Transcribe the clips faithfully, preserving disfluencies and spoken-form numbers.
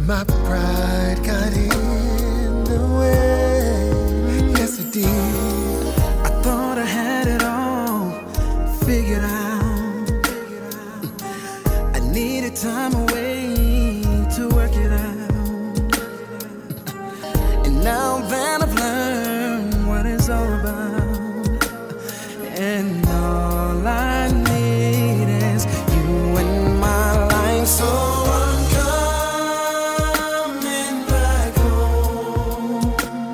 My pride got in the way. Yes, it did. I thought I had it all figured out. I needed time away to work it out. And now that I've learned what it's all about, and all I need is you in my life. So I'm coming back home,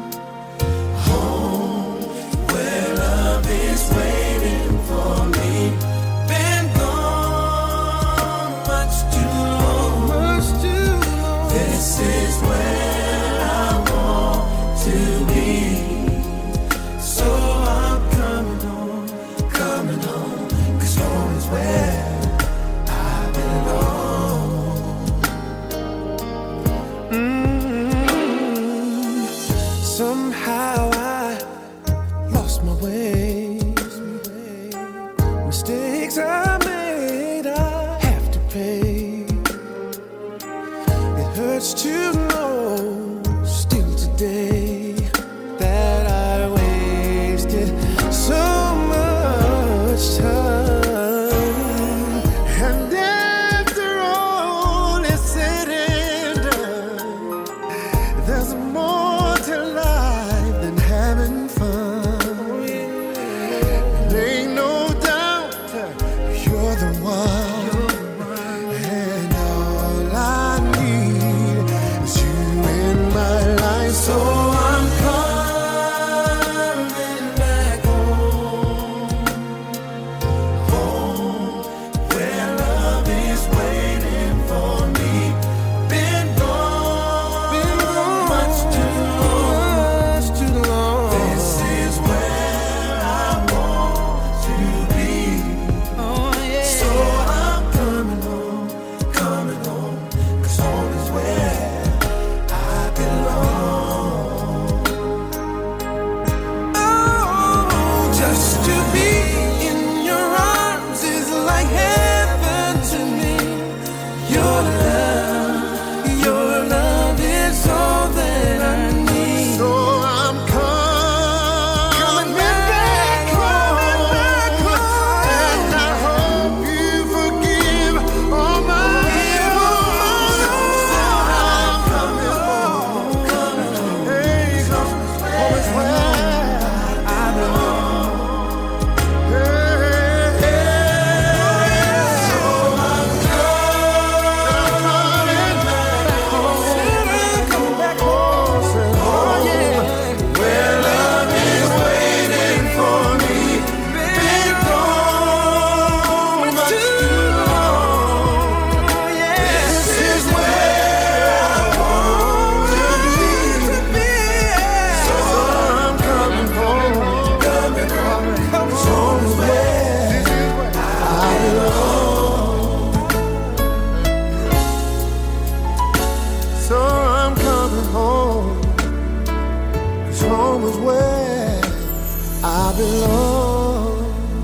home where love is waiting for me. Been gone much too long, much too long. This is where I want to be. So I'm coming home, coming home, 'cause home is where I belong. Mm-hmm. Somehow I lost my way. Mistakes I made, I have to pay. It hurts to know still today that I wasted so much time. And after all is said and done, there's more to life than having fun. There ain't no doubt you're the one, and all I need is you in my life. So I'm coming back home, home where love is waiting for me. Been gone, been gone much too long, much too long. This is where I want to be. Oh yeah. So I'm coming home, coming home, 'cause home is where I belong. Oh, just to be in your arms is like heaven to me. Your love, your love is all that I need. So I'm coming back home, and I hope you forgive all my wrongs. So I'm coming home, coming home. Hey, 'cause home is where I belong. Hey, hey. So I'm coming back home, coming back home. Oh yeah, where love is waiting for me. Been gone much too long. This is where I want to be. So I'm coming home, coming home, 'cause home is where I belong. So I'm coming home, 'cause home is where I belong.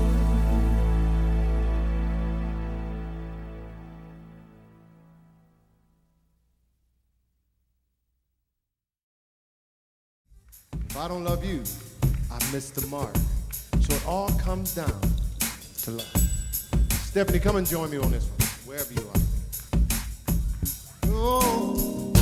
If I don't love you, I missed the mark. So it all comes down to love. Stephanie, come and join me on this one, wherever you are. Oh.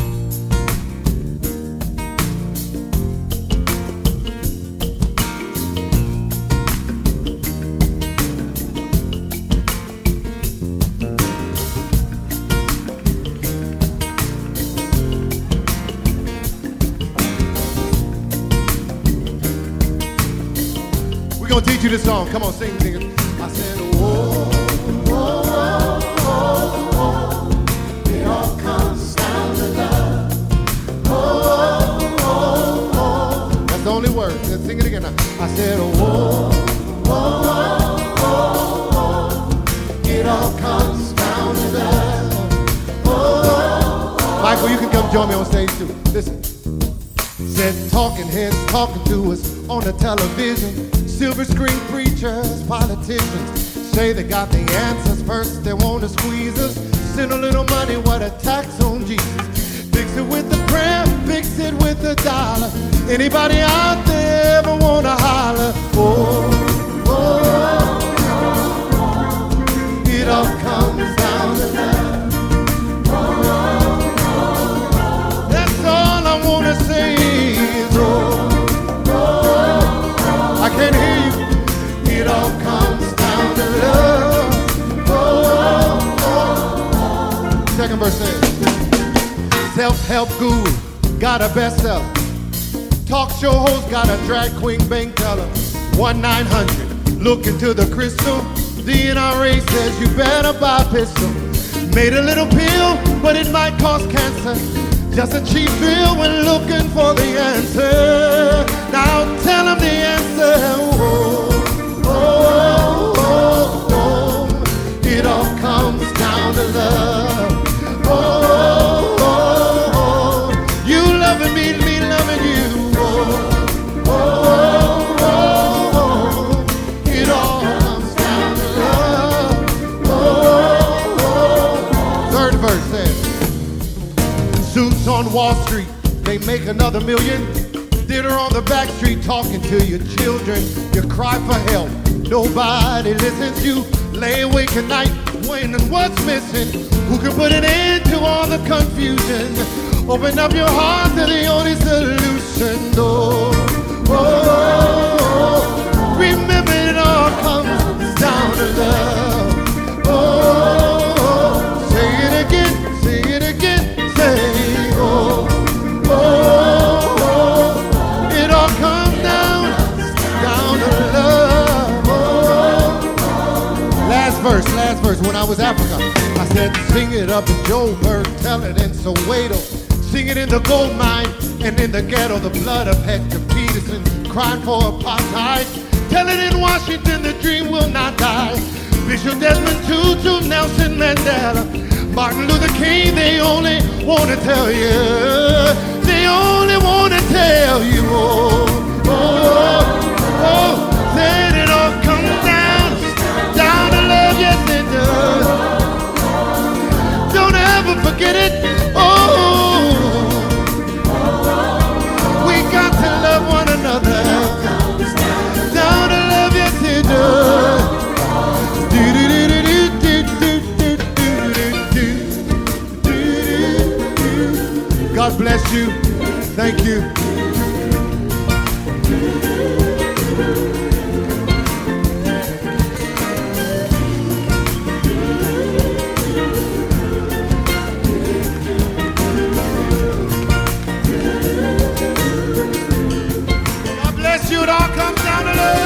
We're gonna teach you this song. Come on, sing, nigga. I said, whoa, whoa, whoa, whoa. It all comes down to love. Whoa, whoa, whoa. That's the only word. Let's sing it again now. I said, whoa, whoa, whoa, whoa. It all comes down to love. Whoa, whoa. Michael, you can come join me on stage too. Listen. Said talking heads talking to us on the television. Silver screen preachers, politicians say they got the answers first. They want to squeeze us. Send a little money, what a tax on Jesus. Big Fix it with the prayer, fix it with the dollar. Anybody out there ever wanna holler? Oh, oh, oh, it all comes down to love. That's all I wanna say is oh, oh, I can't hear you. It all comes down to love. Oh, oh. Second verse says, self-help guru got a bestseller. Talk show host got a drag queen bank teller. One nine hundred, look into the crystal. The N R A says you better buy a pistol. Made a little pill, but it might cause cancer. Just a cheap bill when looking for the answer. Now tell them the answer. Oh, oh, oh, oh. It all comes down to love. Oh, oh, oh. You loving me, me loving you. Oh, oh, oh, oh. It all comes down to love. Oh, oh. Third verse says, suits on Wall Street, they make another million. Dinner on the back street, talking to your children. You cry for help, nobody listens. You lay awake at night, wondering what's missing. Who can put an end to all the confusion? Open up your heart to the only solution. Oh, oh, oh. Remember it all comes down to love. Oh, oh. Say it again, say it again, say oh, oh, oh. It all comes down, down to love. Oh. Last verse, last verse. When I was Africa, I said, sing it up in Joburg, tell it in Soweto, sing it in the gold mine and in the ghetto, the blood of Hector Peterson, crying for apartheid. Tell it in Washington, the dream will not die. Bishop Desmond Tutu, Nelson Mandela, Martin Luther King, they only want to tell you, they only want to tell you, oh, oh, oh, that it all comes down, down to love, yes it does. Don't ever forget it, oh, we got to love one another, down to love, yes it does. God bless you. Thank you. God bless you. It all comes down to love.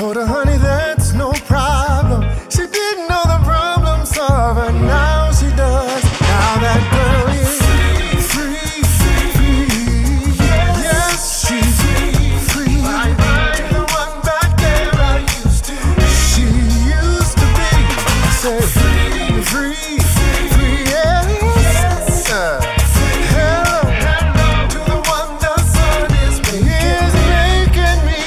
told her, honey, that's no problem. She didn't know the problem solver, now she does. Now that girl is free, free. Yes, she's free. The one back there I used to, she used to be. Say, free, free, yes. Uh, hello, to the one the sun is making me.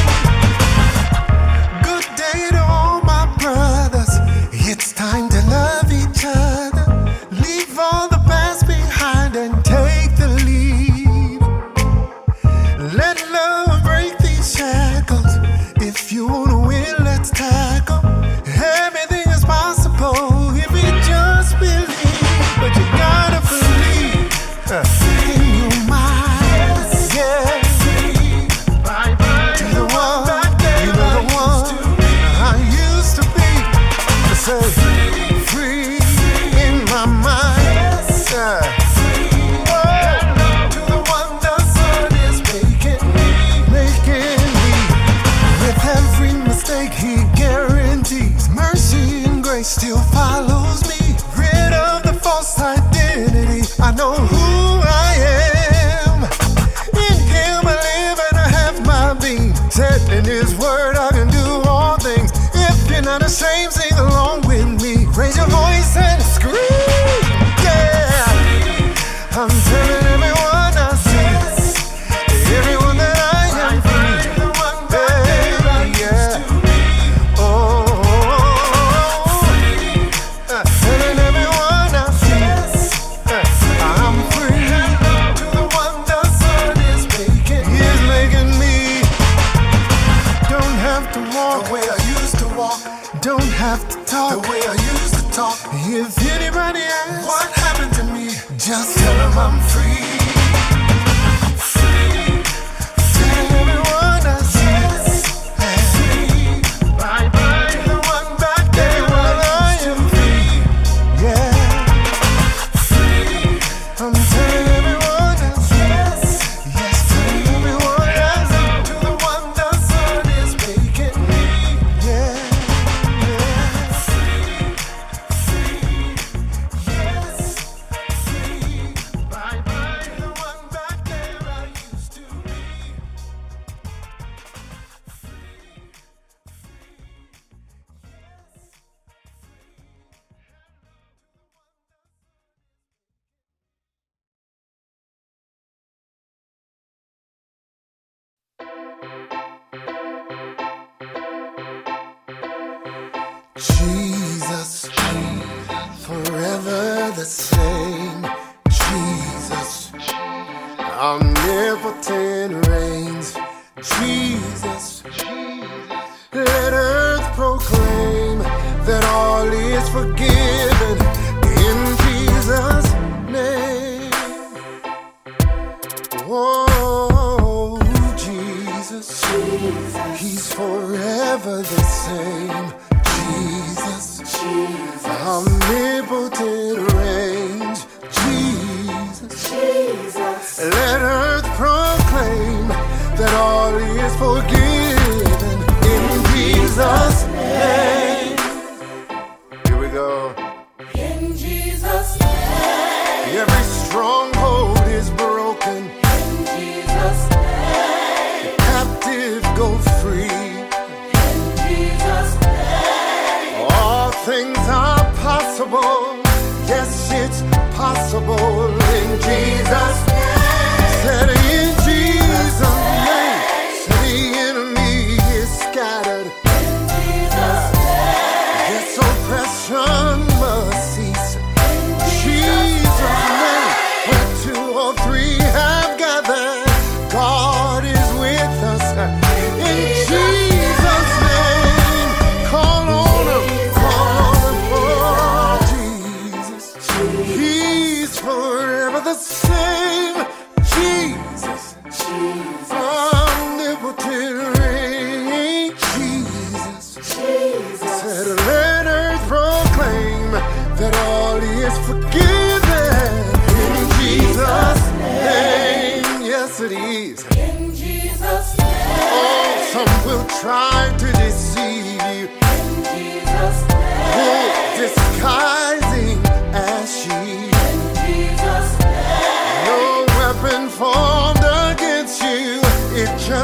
Good day to all my brothers. It's time to love each other. Leave all the past behind and take the lead. Let love break these shackles. If you wanna win, let's tackle. Everything is possible if you just believe. But you gotta believe uh, in your mind. Yeah. Bye bye. To the one, you know the one I used to be. Say, free in my mind. Yeah. To the one the sun is making me, making me. With every mistake he guarantees, mercy and grace still follows me. Rid of the false identity, I know who I am. In him I live and I have my being. Said in his word I can do all things. If you're not ashamed, sing along with me. Raise your voice and scream, yeah. I'm telling everyone I see, everyone that I am free. Hey, yeah. Oh, uh, telling everyone I see, uh, I'm free. To the one the sun is making, he is making me. Don't have to walk the way I used to walk. Don't have to talk the way I used to talk. If anybody asks what happened to me, just tell them I'm free. Free. Tell everyone I see. Free. Bye bye. To the one back there while I am free. Yeah. Free. I'm telling everyone I see. Yes, telling everyone I see. To the one the sun is making me. Yeah. Jesus, forever the same. Jesus, omnipotent reigns. Jesus, let earth proclaim that all is forgiven in Jesus' name. Oh, Jesus, he's forever the same. Jesus, omnipotent reigns. Jesus, let earth proclaim that all is forgiven in Jesus' name. Here we go. In Jesus' name, every stronghold is broken. In Jesus' name, the captive go free. In Jesus' name, all things are possible. Yes, it's possible in Jesus' name. Said in Jesus' name, said the enemy is scattered. In Jesus' name, yes, oppression must cease. In Jesus' name, where two or three have gathered, God is with us. In Jesus' name, call on him, call on him, oh Jesus. He's forever the same. Jesus, omnipotent reign. Jesus, said let earth proclaim that all is forgiven in Jesus' name. Yes, it is. In Jesus' name. Oh, some will try to deceive.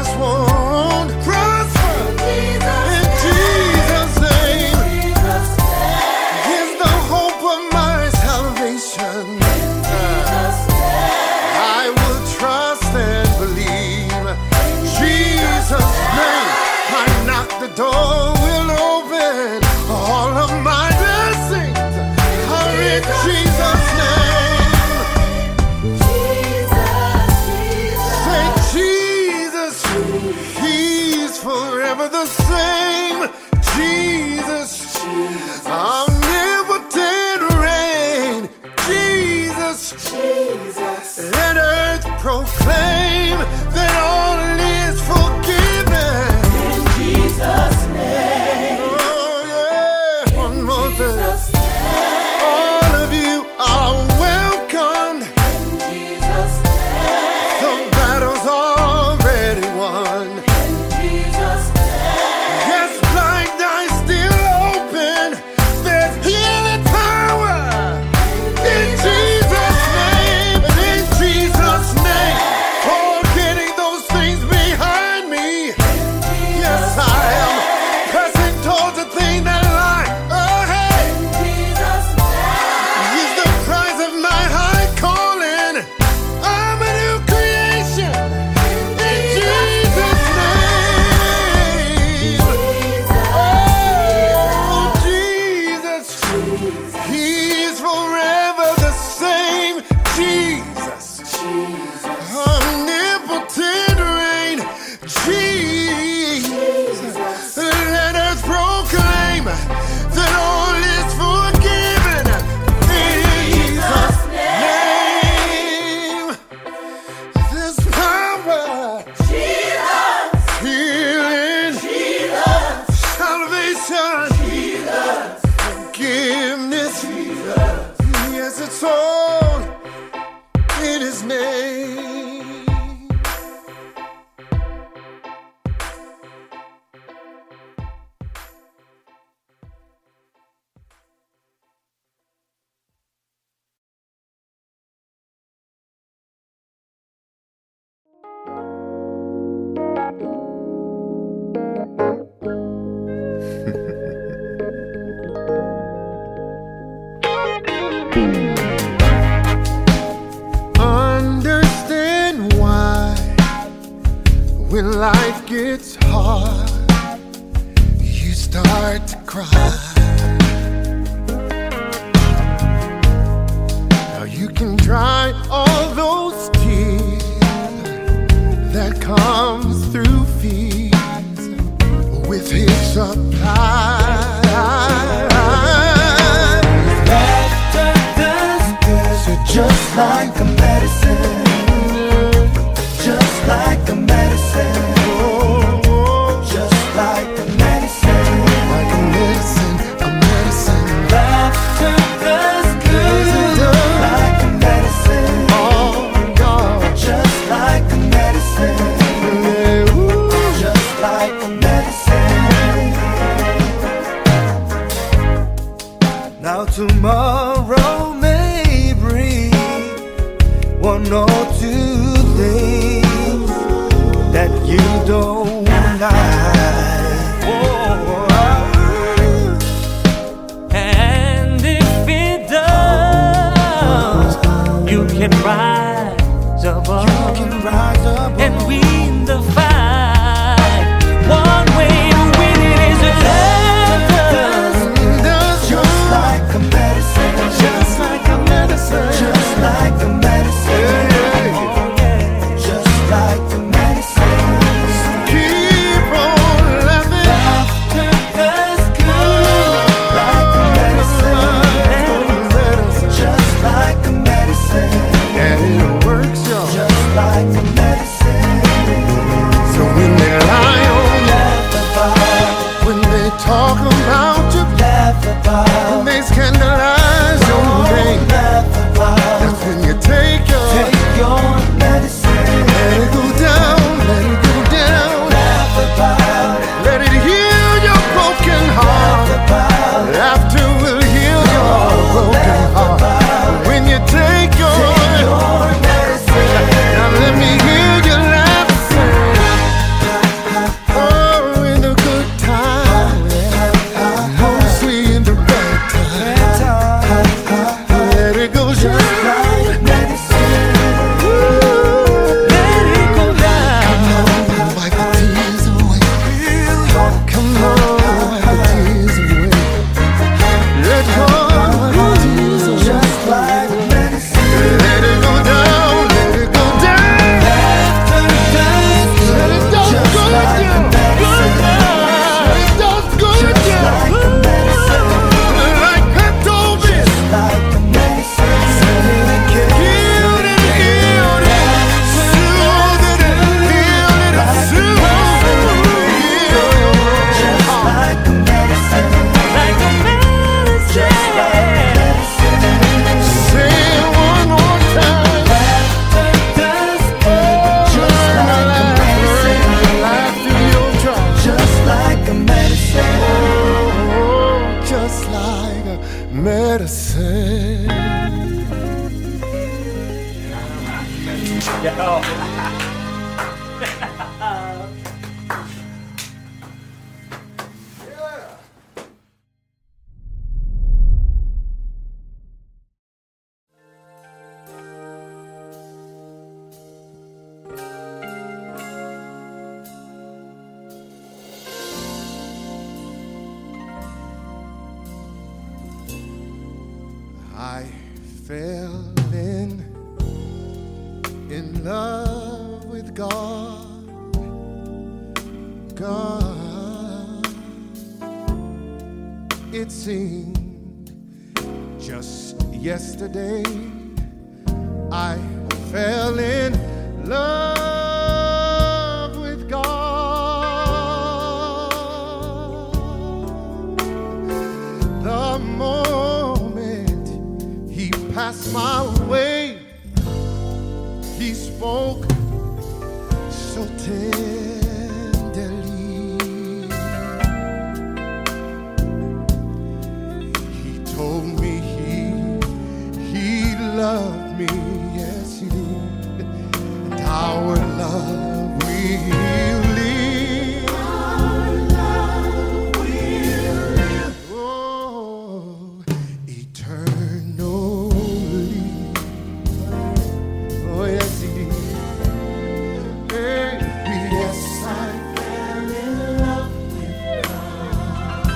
just won't prosper. In Jesus' name, He's the hope of my salvation. I will trust and believe. Jesus' name, I knock, the door will open. All of my blessings are in Jesus' name. Say Jesus, He's forever the same. Jesus, omnipotent reign. Jesus, let earth proclaim that all is forgiven. In Jesus' name. Oh yeah, one more thing. All of you are welcomed. In Jesus' name. The battle's already won. In Jesus' name. Yes, blind eyes still open. There's healing power in Jesus' name. And in Jesus' name, forgetting those things behind me. Yes, I am pressing towards the thing that lie ahead. In Jesus' name. He's the prize of my high calling. I'm a new creation in Jesus' name. Oh, Jesus, He's forever the same. Jesus, omnipotent reign. Jesus, let us proclaim that all is forgiven in Jesus' name. There's power, healing, salvation, forgiveness. Yes, it's all in His name. Understand why when life gets hard, you start to cry. Now you can dry all those tears that comes through fears with His supply. Just like a medicine, just like a medicine, just like a medicine, Like a medicine, a medicine. laughter does good, like a medicine, Oh God, just like a medicine, yeah, ooh. just like a medicine. Now tomorrow may bring one or two things that you don't like. Oh, And if it does, you can rise above you can rise up and win the fight. One way to win it is to love. Does your just like a medicine, just like a medicine. just like a medicine, Oh yeah. just like a medicine. Keep on laughing. Laughter does good, like a medicine, just like a medicine, And it works, y'all. just like a medicine. So when they lie on you, Laugh about, when they talk about you, laugh about, when they scandalize your name, laugh about. that's when you take your Take your medicine, let it go down, let it go down. laugh about it, Let it heal your broken heart. laugh about it. Laughter will heal your broken heart. When you take your Your medicine. now let me I fell in, in love with God. God, it seemed just yesterday I fell in love with God. The moment He passed my way, He spoke so tenderly. He told me he he loved me, yes he did, and our love will live. Our love will live. Oh, eternally. Oh yes he did. Hey, yes I fell in love with God.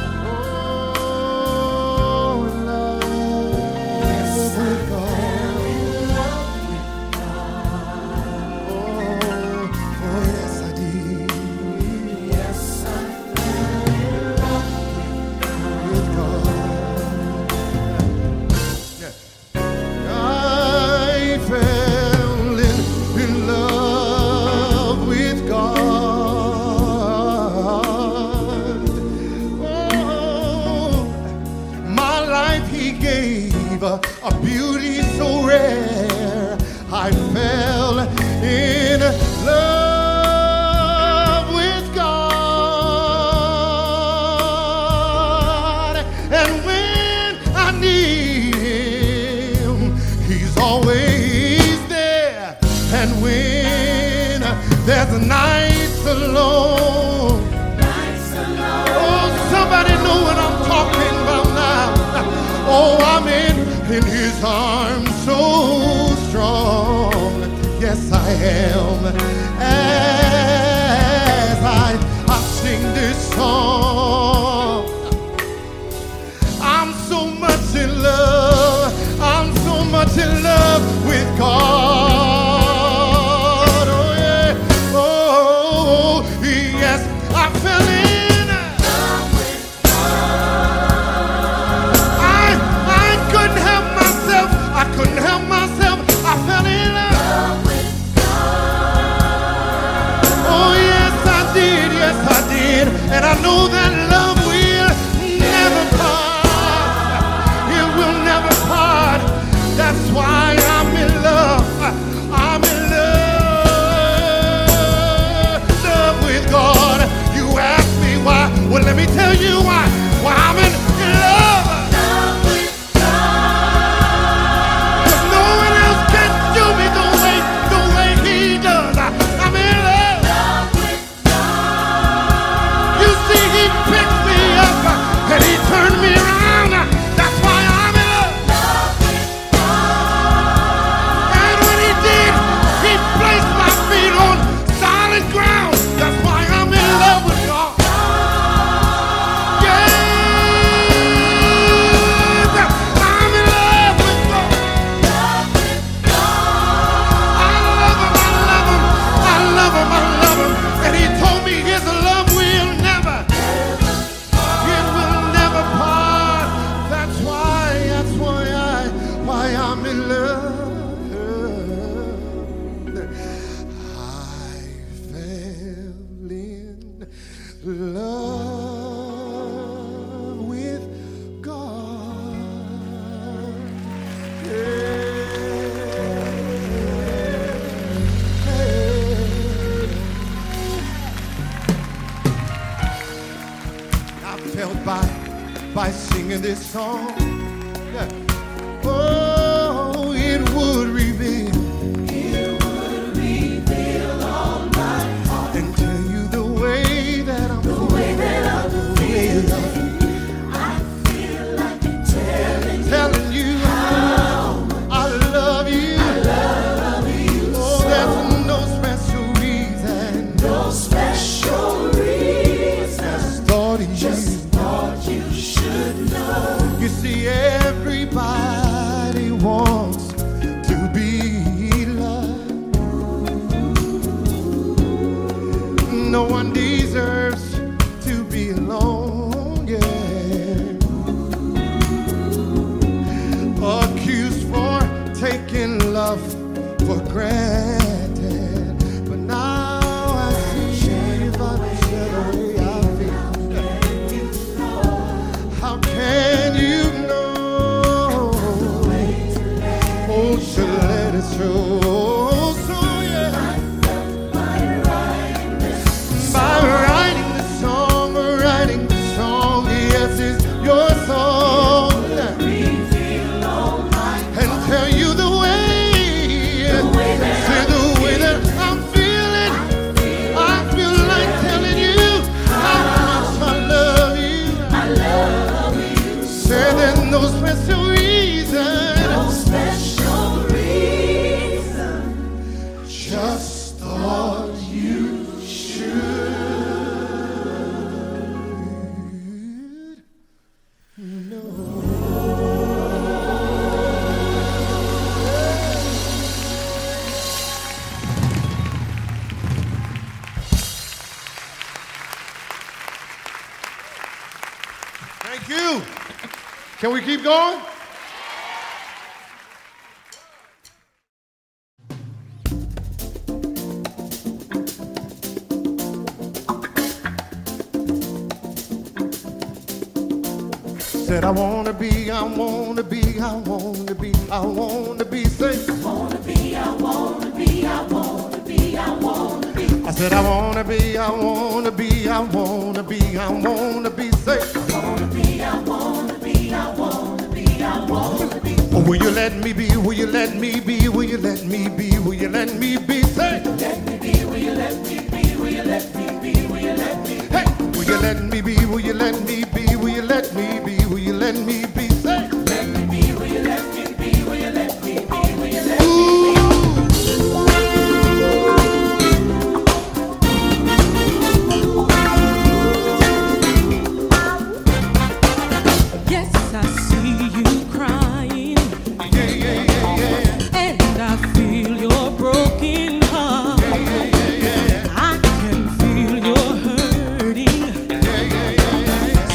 Oh, love. Yes I fell in love with God. Oh, oh yes I did. Yes I fell in love with God. Yeah. I fell in, in love with God. Oh, my life He gave a, a beauty so rare. I fell in love with God. And when I need Him, He's always there. And when there's nights alone, oh, somebody know what I'm talking about now. Oh, I'm in, in His arms so strong. Yes, I am. As I, I sing this song, I'm so much in love. I'm so much in love with God. Oh yeah. Oh yes. I fell in love with God. I I couldn't help myself. I couldn't help myself. I fell in love with God. Oh yes, I did. Yes, I did. And I know that love will never part. It will never part. That's why I'm in love. I'm in love, love with God. You ask me why? Well, let me tell you why. Why I'm in love. Love with God. 'Cause no one else can do me the way, the way He does. I, I'm in love. Love with God. You see, He picked me up and He turned me around. That's why I'm in love. Love with God. And when He did, He placed my feet on solid ground. That's why I'm in love with God. Yes, I'm in love with God. I love Him, I love Him, I love Him, I love Him. And He told me His love will never, it will never part. That's why, that's why I, why I'm in love. I fell in love with God. I felt by by singing this song. Yeah. Oh, it would reveal, it would reveal No one deserves to be alone, yeah. Accused for taking love for granted, but now I see if I share the way I feel. How can you know? Oh, to let it show. So yeah, by writing the song, writing the song, yes, it's your song, and tell you the way, say the way that I'm feeling. I feel like telling you how much I love you. I love you. Say there's no special reason, no special reason. Just thought you should know. Thank you. Can we keep going? Said I wanna be, I wanna be, I wanna be, I wanna be safe. I wanna be, I wanna be, I wanna be, I wanna be. I said I wanna be, I wanna be, I wanna be, I wanna be safe. I wanna be, I wanna be, I wanna be, I wanna be. Oh, will you let me be? Will you let me be? Will you let me be? Will you let me be safe? Let me be. Will you let me be? Will you let me be? Will you let me be? Hey, will you let me be? Will you let me be? Will you let me be? Will you let me be safe? Let me be. Will you let me be? Will you let me be? Will you let me be? Yes, I see you crying, Yeah, yeah, yeah, yeah. and I feel your broken heart. Yeah, yeah, yeah, yeah. I can feel your hurting. Yeah, yeah, yeah, yeah.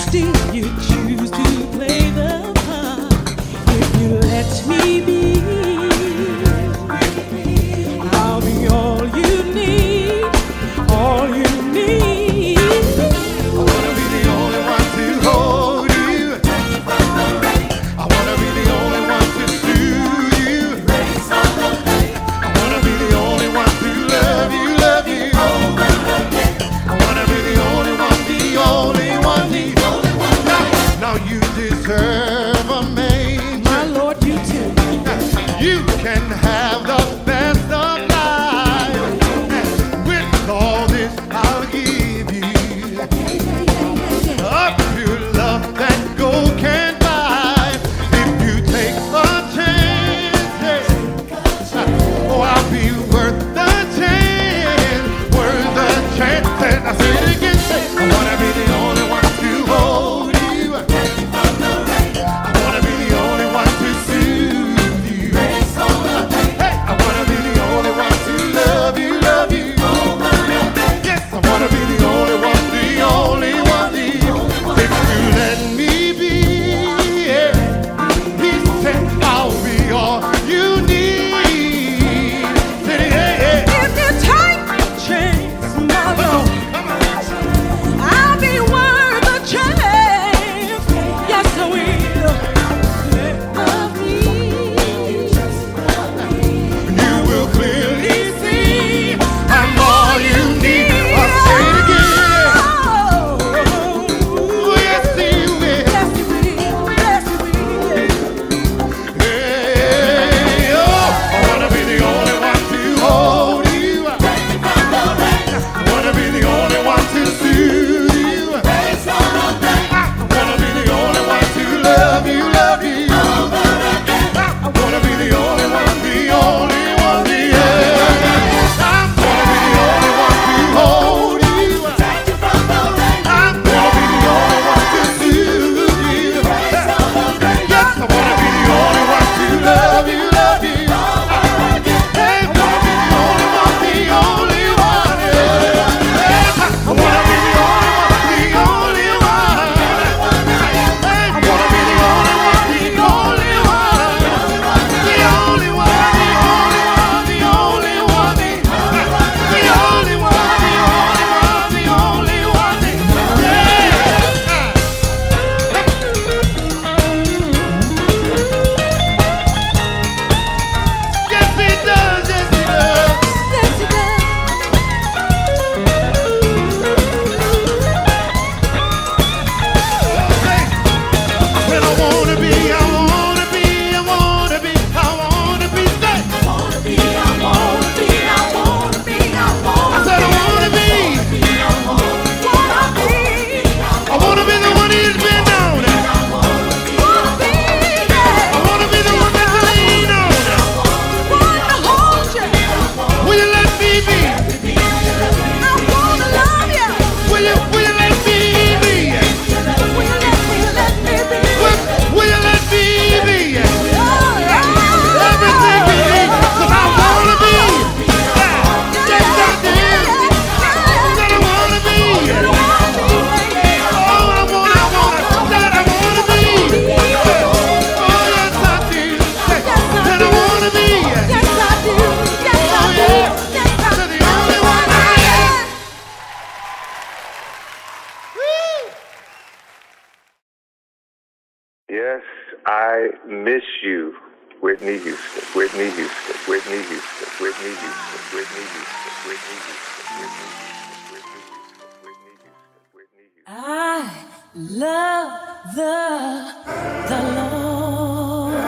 I miss you, Whitney Houston, Whitney Houston, Whitney Houston, Whitney Houston, Whitney Houston, Whitney Houston, Whitney Houston, Whitney Houston. I love the, the Lord.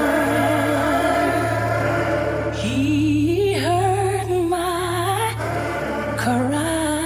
He heard my cry.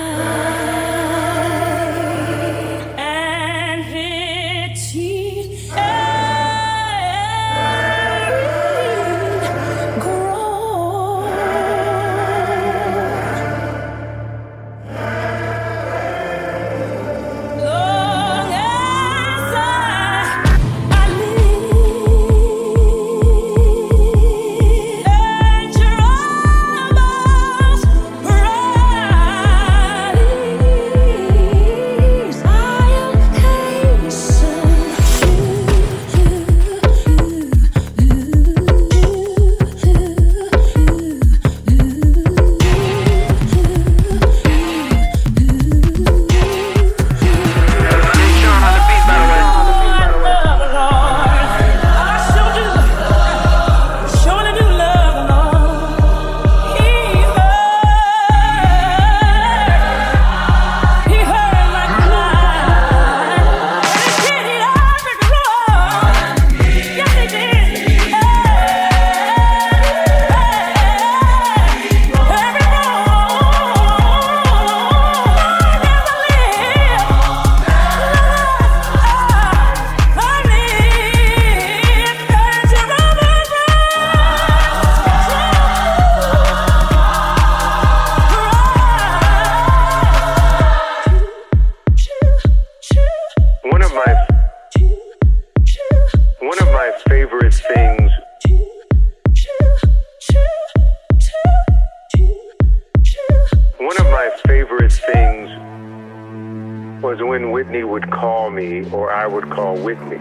Or I would call Whitney.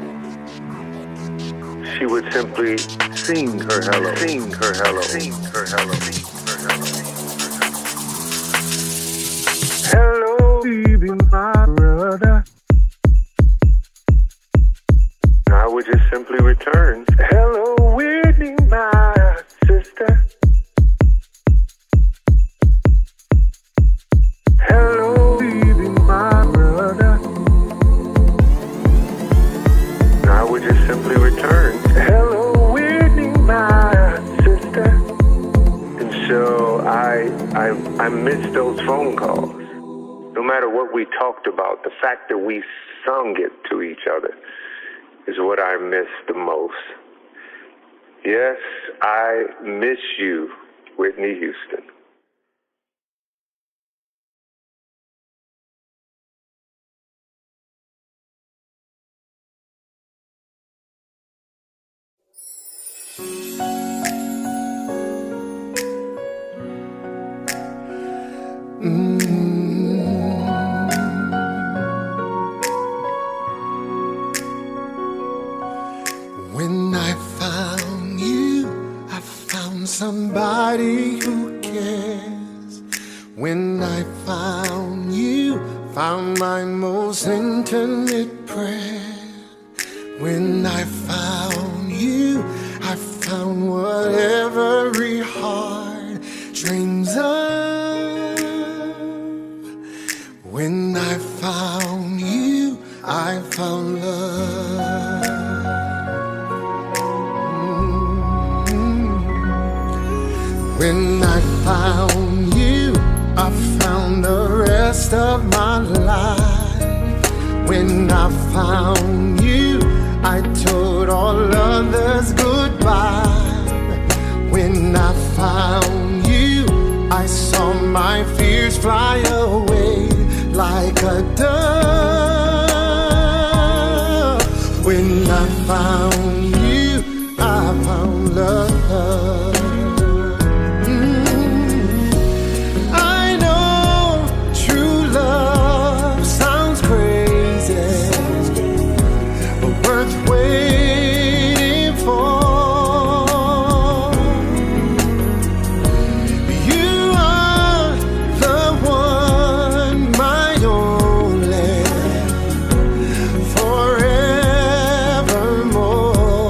She would simply sing her hello, sing her hello, sing her hello, sing her hello. Hello, baby, my brother. I would just simply return, hello, Whitney, my sister. Hello, baby, my brother. I would just simply return, hello, Whitney, my sister. And so I, I, I miss those phone calls. No matter what we talked about, the fact that we sung it to each other is what I miss the most. Yes, I miss you, Whitney Houston. When I found you, I found somebody who cares. When I found you, found my most intimate prayer. When I found you, I found what every heart dreams of. When I found you, I found love. When I found you, I found the rest of my life. When I found you, I told all others goodbye. When I found you, I saw my fears fly away like a dove. When I found you, I found love. Forevermore.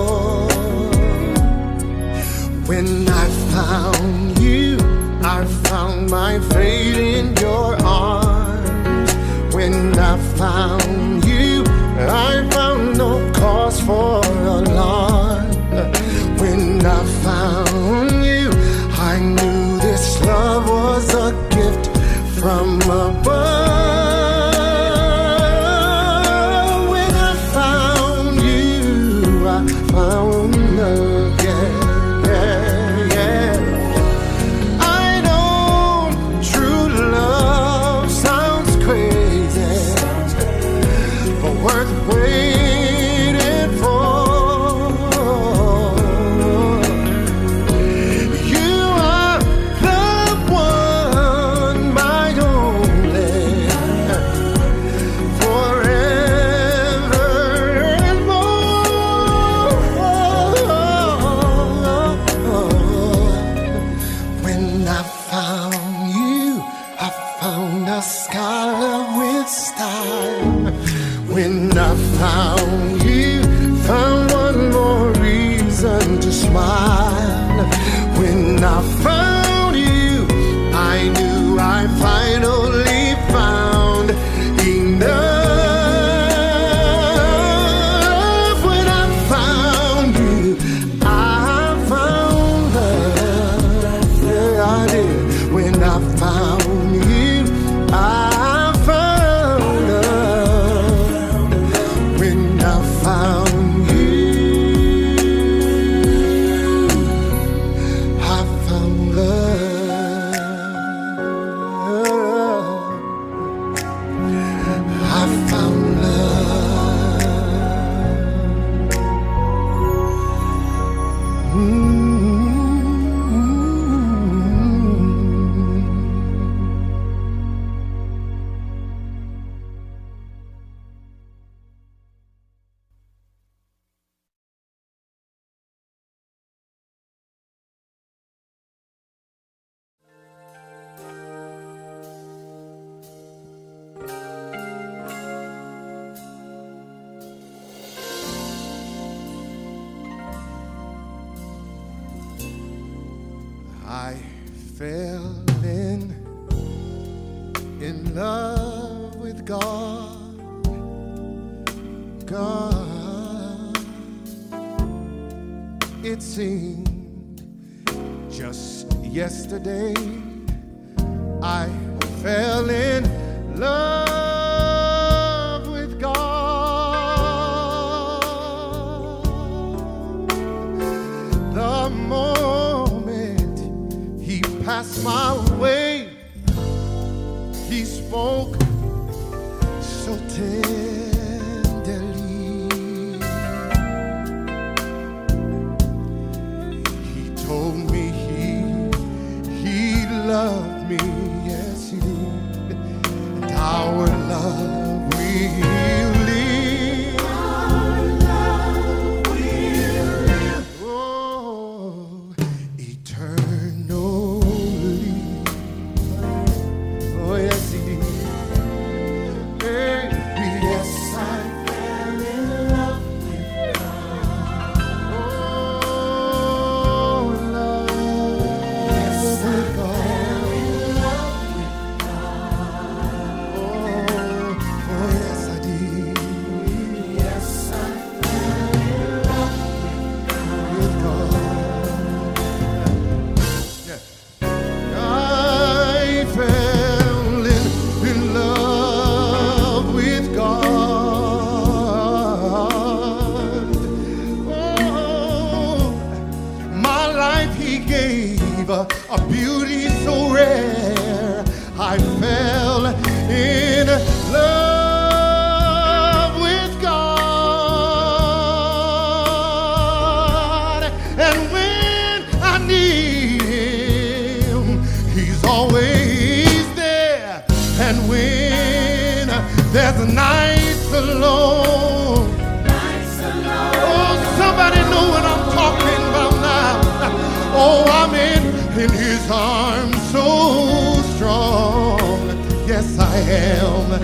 my fate in your arms. When I found you, I found no cause for alarm. When I found you, I knew this love was a gift from above. When I found you, I found love, yeah, yeah, yeah. I know true love sounds crazy, but worth waiting for. You are the one, my only, forever and more. When I found you, I found a scholar with style. When I found you, found one more reason to smile. When I found you, I knew I finally found enough. When I found you, I found love. Yeah, I did. When I found you, I found love. When I found you, I found love. I found love. Mm-hmm. I fell in in love with God, God. It seemed just yesterday I fell in love with God. The moment He passed my way, He spoke so tenderly. He told me he he loved me, yes he did, and our love will live. Our love will live. Oh, eternally. Oh yes he did. Hey, yes I fell in love with God. Oh, love with God. Oh, oh yes I did. Yes I fell in love with God. Yeah. I fell in, in love with God. Oh, my life He gave a, a beauty so rare. I fell in love with God. And when I need Him, He's always there. And when there's nights alone, oh, somebody know what I'm talking about now. Oh, I'm in, in His arms so strong. Yes, I am.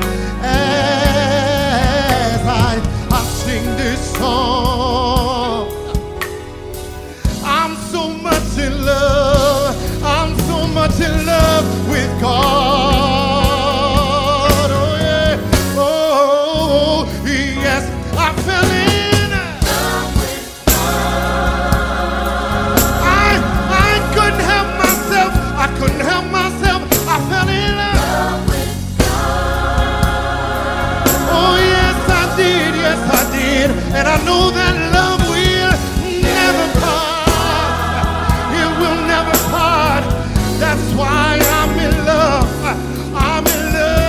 As I, I sing this song, I'm so much in love. I'm so much in love with I know that love will never part. It will never part. That's why I'm in love. I'm in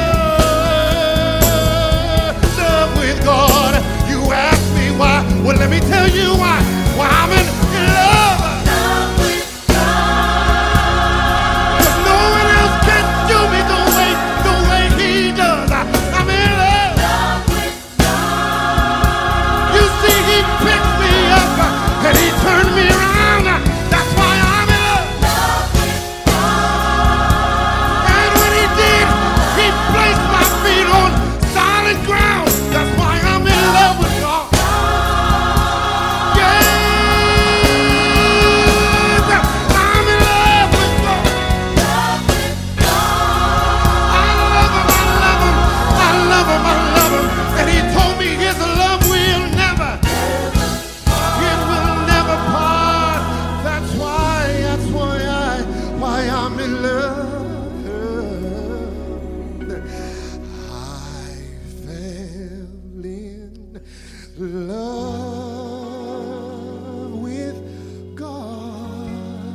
love, love with God. You ask me why? Well, let me tell you why. Why I'm in love. Love with God. 'Cause no one else can do me the way, the way He does. I'm in love. Love with God. You see, He picked me up and He turned me around. That's why I'm in love. Love with God. And when He did, He placed my feet on solid ground. That's why I'm in love with God. Yes, I'm in love with God. Love with God. I love Him, I love Him, I love Him, I love Him. And He told me His love will never, it will never part. That's why, that's why I, why I'm in love. I fell in love with God.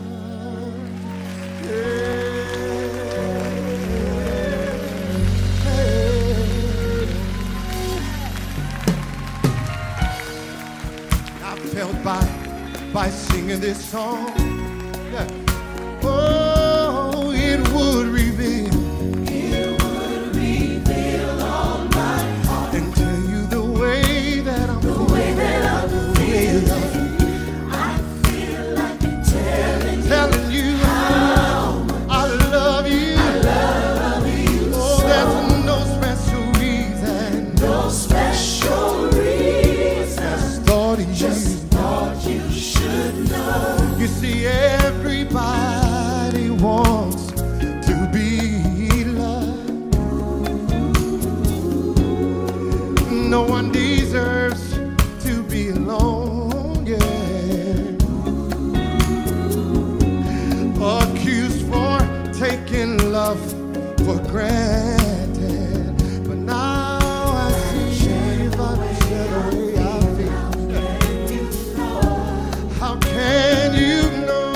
I felt by by singing this song. Yeah. Oh, it would reveal, It would reveal all my heart. and tell you the way that I'm The way that I'm feeling. I feel like telling telling you I love you. love you Oh, there's no special reason. no special reason. Thought you. Just thought you should know. You see, everybody wants to be loved. No one deserves to be alone, yeah. Accused for taking love for granted. But now I see if I share the way I feel. How can you know?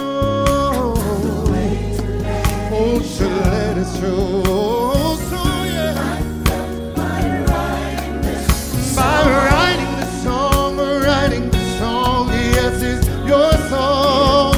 Oh, to let it show. So yeah, by writing the song, writing the song, yes, it's your song,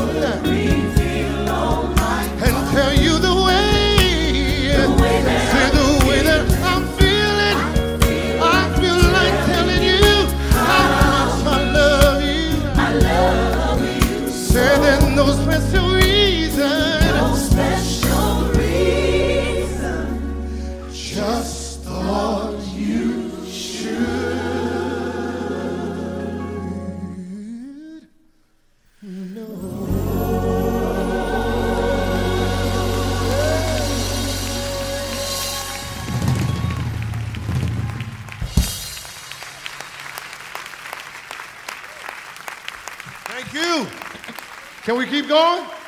and tell you the way, say the way that I'm feeling. I feel like telling you how much I love you. I love you. Say there's no special reason, No special reason. just thought you should know. Thank you. Can we keep going?